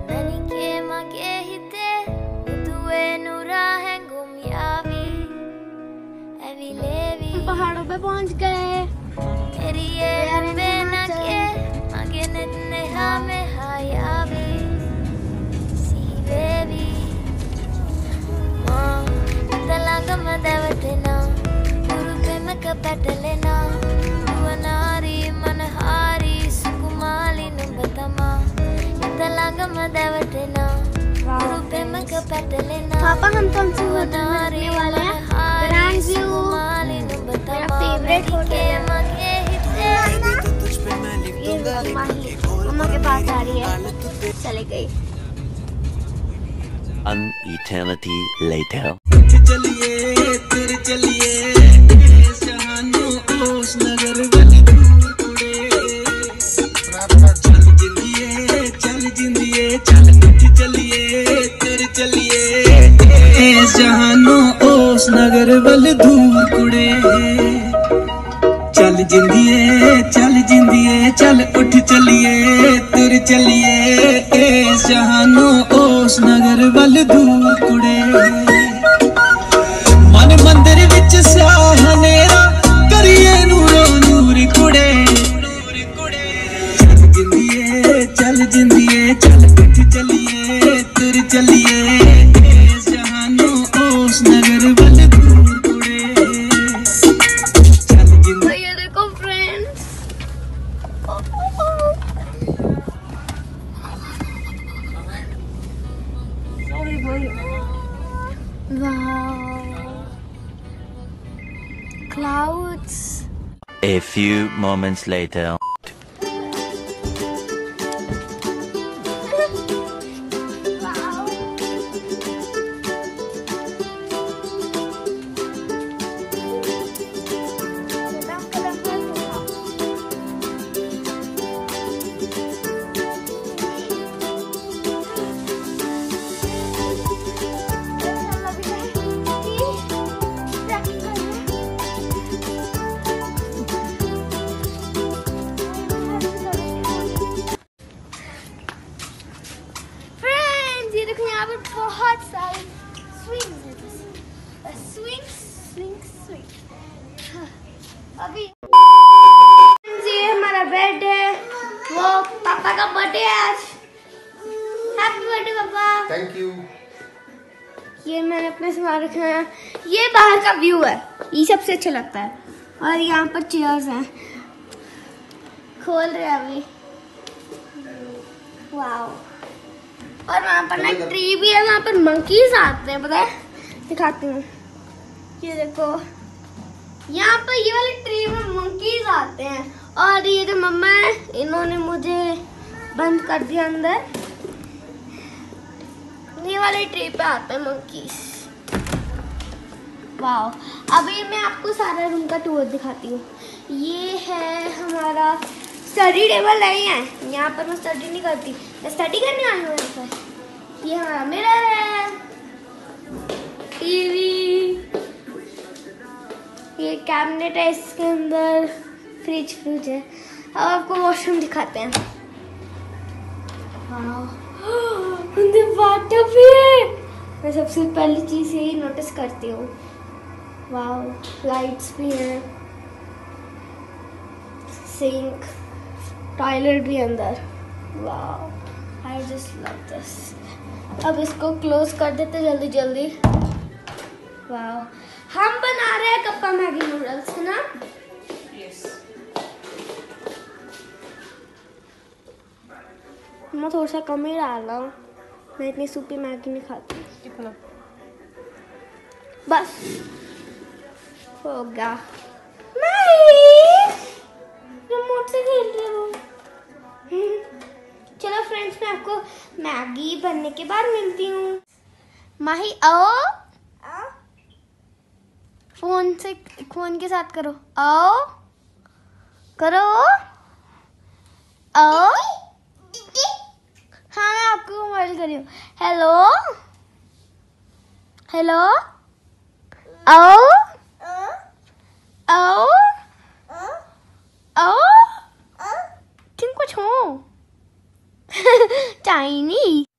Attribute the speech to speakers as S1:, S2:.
S1: Manike Mage Hithe Udue Nura Hengum Yavi Evi Levi
S2: पहाड़ों पे पहुंच गए।
S1: तेरी ये रंबे नके Mage Nitne Hame Hayavi Si baby Ma Talaga Madavatena Guru Pemaka Patalena Duanari Manahari Sukumali Numbatama Talaga Madavatena Guru Pemaka Patalena
S2: पापा हम तो हमसे होटल में रुकने वाले हैं। ग्रैंड व्यू मेरा फेवरेट होटल है। ये माही मम्मा के पास आ रही है, चले गई।
S3: An eternity later.
S4: चलिए तेरे चलिए इस जहानों ओस नगर वाली दूर कुड़े चल जिंदिए चल चलिए तेरे चलिए इस जहानों ओस नगर वाली दूर कुड़े चल जिंदिए चल उठ चलिए तेरे चलिए इस जहानों ओस नगर वाली दूर कुड़े मन मंदिर विच स्याह नेरा करिए नूरो नूर कुड़े चल जिंदिए चल उठ चलिए तुर चलिए इस जहानों ओस नगर वाले दूर कुड़े चल जिंदिए।
S2: ये देखो friends, wow, clouds.
S3: A few moments later.
S2: यहाँ पर बहुत सारे स्विंग्स हैं, स्विंग। अभी ये हमारा बेड है, वो पापा का बर्थडे है आज। हैप्पी बर्थडे पापा।
S5: Thank you.
S2: ये मैंने अपने सामान रखा है। ये बाहर का व्यू है, ये सबसे अच्छा लगता है। और यहाँ पर चेयर्स हैं, खोल रहे हैं अभी। वाओ। और वहाँ पर ना ट्री भी है, वहाँ पर मंकीज आते हैं, पता है? दिखाती हूँ, ये देखो, यहाँ पर ये वाली ट्री में मंकीज आते हैं। और ये जो मम्मा है, इन्होंने मुझे बंद कर दिया अंदर। ये वाली ट्री पे आते हैं मंकीज। वाओ। अभी मैं आपको सारा रूम का टूर दिखाती हूँ। ये है हमारा स्टडी टेबल नहीं है, यहाँ पर मैं स्टडी नहीं करती, मैं स्टडी करने आई हूँ यहाँ पर। ये हमारा मिरर है, टीवी, ये कैबिनेट है, इसके अंदर फ्रिज है। अब आपको वॉशरूम दिखाते हैं। वाटर भी है, मैं सबसे पहली चीज यही नोटिस करती हूँ। वाओ, लाइट्स भी हैं, सिंक, टॉयलेट भी अंदर। Wow, I just love this. अब इसको क्लोज कर देते जल्दी जल्दी। वाओ, हम बना रहे हैं कप्पा मैगी नूडल्स, है ना? यस। मैं थोड़ा सा कम ही डाल रहा हूँ, मैं इतनी सूपी मैगी नहीं खाती। कितना? बस हो गया। रिमोट से खेल रहे हो। चलो फ्रेंड्स, मैं आपको मैगी बनने के बाद मिलती हूँ। माही आओ, फोन के साथ करो, आओ करो, आओ। हाँ, मैं आपको मोबाइल कर रही हूँ। हेलो हेलो, आओ आओ आओ, तुम कुछ हो चाइनीज।